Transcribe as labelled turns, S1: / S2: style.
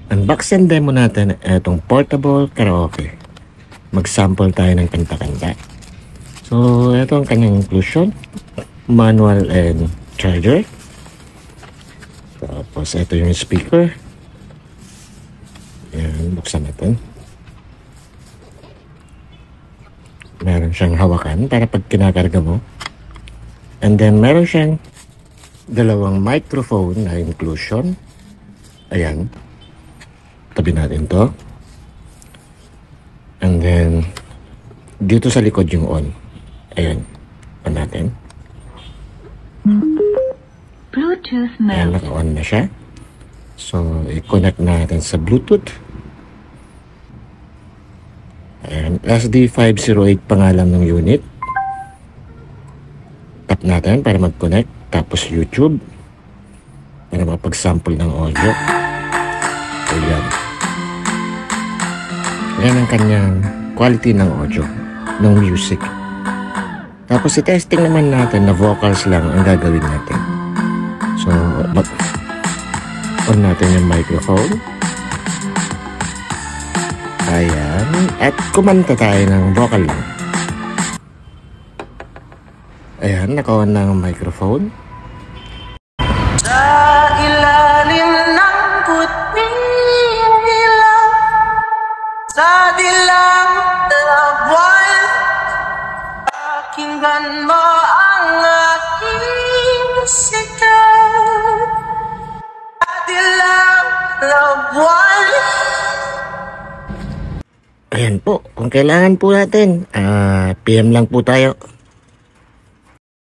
S1: Unboxing demo natin itong portable karaoke. Mag-sample tayo ng kanta-kanta. So, ito ang kanyang inclusion. Manual and charger. Tapos, ito yung speaker. Ayan, buksan natin. Meron siyang hawakan para pag kinakarga mo. And then, meron siyang dalawang microphone na inclusion. Ayan. Tabi natin to. And then, dito sa likod yung on. Ayan. On natin.
S2: Bluetooth mode.
S1: Ayan, naka-on na siya. So, i-connect natin sa Bluetooth. Ayan. SD508 pangalan ng unit. Tap natin para mag-connect. Tapos YouTube. Para makapag-sample ng audio. Ayan. Yan ang kanyang quality ng audio, ng music. Tapos i-testing naman natin na vocals lang ang gagawin natin. So, on natin yung microphone. Ayan. At kumanta tayo ng vocal lang. Ayan, naka-on na ang microphone.
S3: Sa ilalim ng puting ilaw, sa dilang na buwan, pakinggan mo ang aking sigaw. Sa dilang na buwan.
S1: Ayan po, kung kailangan po natin, PM lang po tayo.